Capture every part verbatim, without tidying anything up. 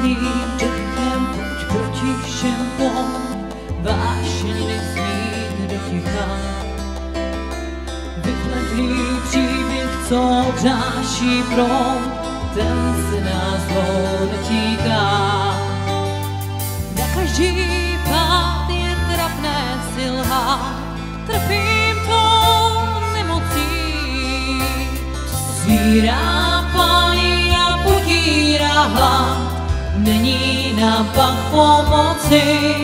Vypletným dechem pojď proti všem pom, vášeň nezmít do ticha. Vypletlý příběh, co obnáší prom, ten se nás zlo netýká. Na každý pád je trapné si lhát, trpím tou nemocí. Zvírá, pálí a potírá hlad, není nápad pomoci.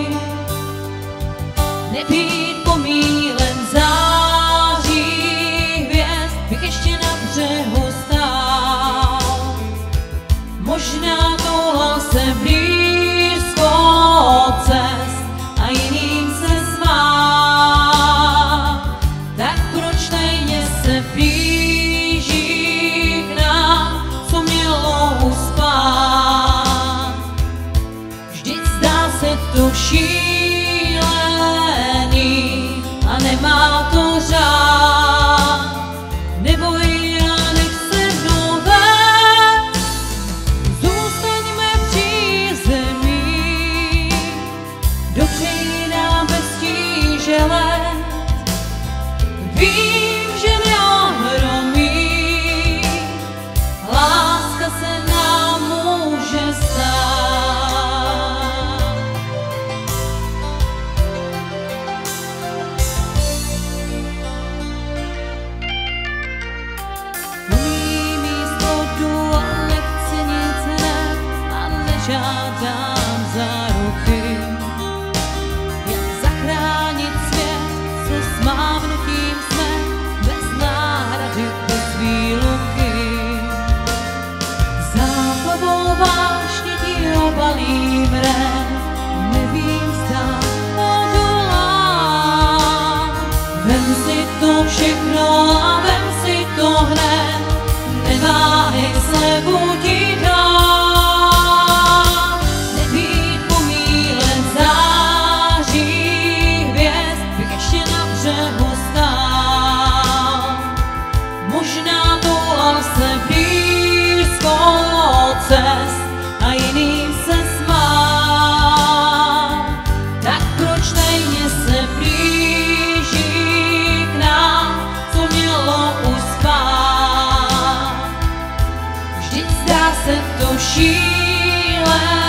Nebýt pomílen září hvězd, bych ještě na břehu stál. Možná touhal se blízko cest a jiným se smál. Tak proč tajně se blíží k nám, co mělo uspát? Vždyť zdá se to šílený a nemá to řád. Neboj, já nechci mnou vést, zůstaňme v přízemí. Dobře je nám bez tíže let, vím, že neohromí, láska se nám může stát. Umím jíst vodu a nechci nic hned a nežádám záruky. Jak zachránit svět se smávnutím jsme, bez náhrady, bez výluky. Záplavou vášně ti obalím ren, nevím, zda odolám. Vem si to všechno a vem si to hned, neváhej, slevu ti dám. Nebýt pomílen září hvězd, bych ještě na břehu stál. Možná touhal se blízko cest a jiným se smál. Tak proč tajně se blíží k nám, co mělo uspát? Vždyť zdá se to šílené